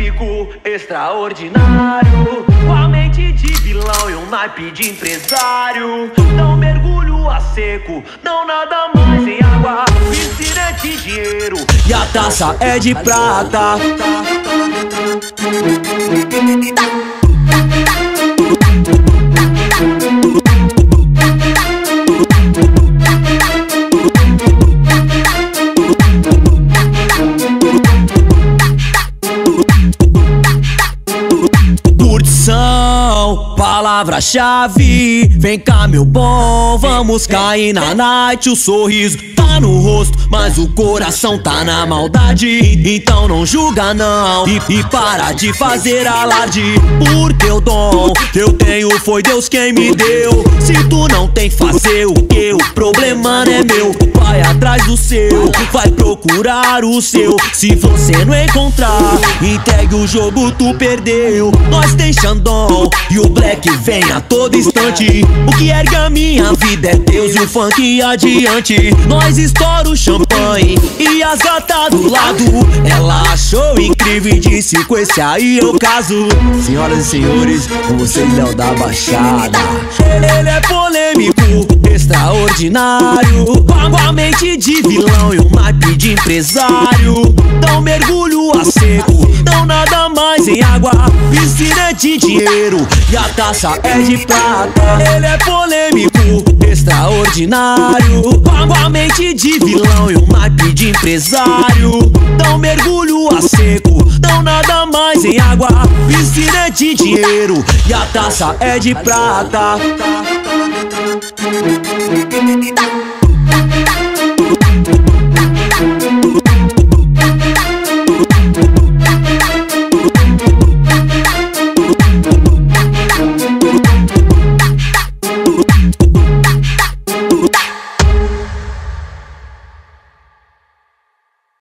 polêmico, extraordinário, com a mente de vilão e um naipe de empresário. Não mergulho a seco, não nada mais em água. Piscina é de dinheiro e a taça é de prata. Curtição, palavra-chave. Vem cá, meu bom, vamos cair na night. O sorriso tá no rosto, mas o coração tá na maldade. Então não julga não e para de fazer alarde. Porque o dom que eu tenho foi Deus quem me deu. Se tu não tem, fazer o que? O problema não é meu. Vai atrás do seu, vai procurar o seu. Se você não encontrar, entregue o jogo, tu perdeu. Nós tem Xandão e o Black vem a todo instante. O que ergue a minha vida é Deus e o funk adiante. Nós estoura o champanhe e as gatas do lado. Ela achou incrível e disse: com esse aí eu caso. Senhoras e senhores, com vocês, Léo da Baixada. Ele é polêmico, extraordinário, com a mente de vilão e um naipe de empresário. Não mergulho a seco, não nada mais em água. Piscina é de dinheiro e a taça é de prata. Ele é polêmico, extraordinário, com a mente de vilão e um naipe de empresário. Não mergulho a seco, não nada mais em água. Piscina é de dinheiro e a taça é de prata.